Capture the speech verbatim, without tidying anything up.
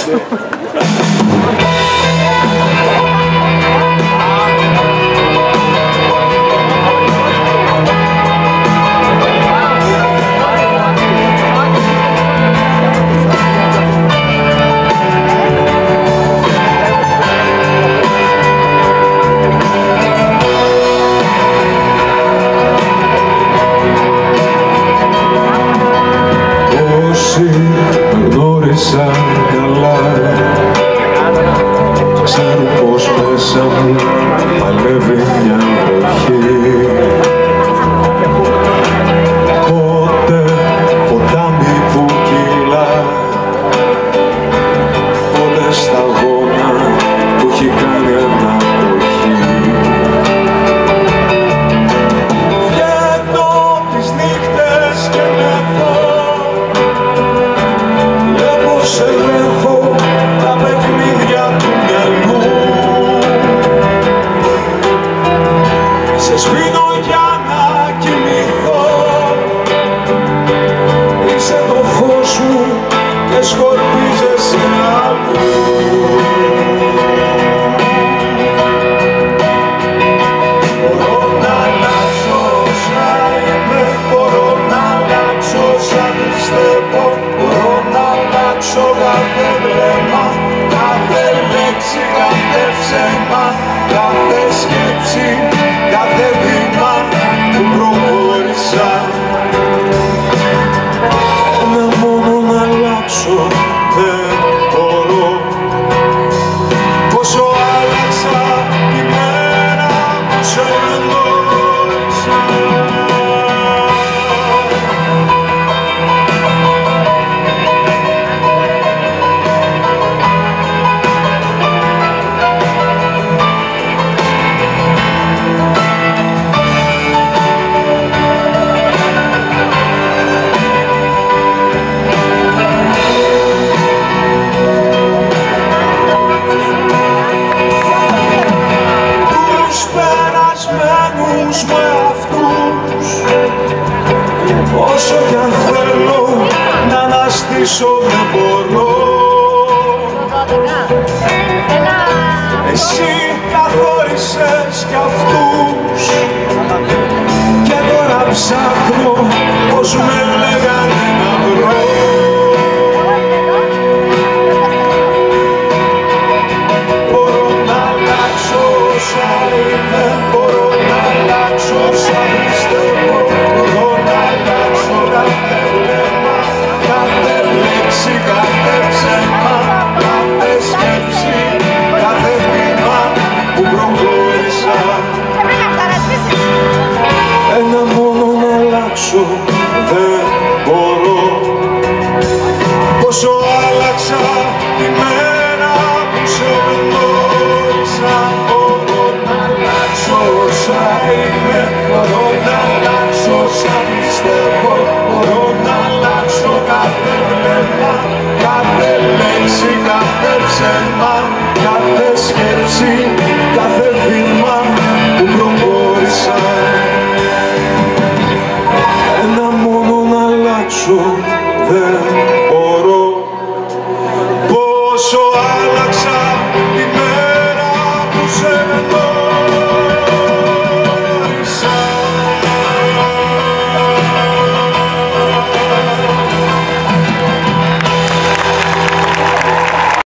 γνώρισα καλά, ξέρουν πως μέσα μου παλεύει μια βροχή. Πότε ποτάμι που κυλά, πότε σταγόνα που έχει κάνει αναποχή. Βγαίνω τις νύχτες και μεθώ, ελέγχω τα παιχνίδια του μυαλού. Σε σβήνω για να κοιμηθώ, είσαι το φως μου και σκορπίζεσαι αλλού. Μπορώ να αλλάξω όσα είμαι, μπορώ να αλλάξω όσα πιστεύω, μπορώ να αλλάξω κάθε βλέμμα, κάθε λέξη, κάθε ψέμα, κάθε σκέψη, κάθε βήμα που προχώρησα. Ένα μόνο να αλλάξω δεν μπορώ. Πόσο άλλαξα τη μέρα που σε γνώρισα. Όσο κι αν θέλω να αναστήσω δεν μπορώ. Εσύ καθόρισες κι αυτούς και τώρα ψάχνω πως με λέγανε να βρω. Μπορώ να αλλάξω όσα είμαι, μπορώ να αλλάξω όσα πιστεύω, μπορώ να αλλάξω κάθε βλέμμα, κάθε λέξη, κάθε ψέμα, κάθε σκέψη, κάθε βήμα που προχώρησα. Ένα μόνο να αλλάξω δεν μπορώ. Πόσο άλλαξα τη μέρα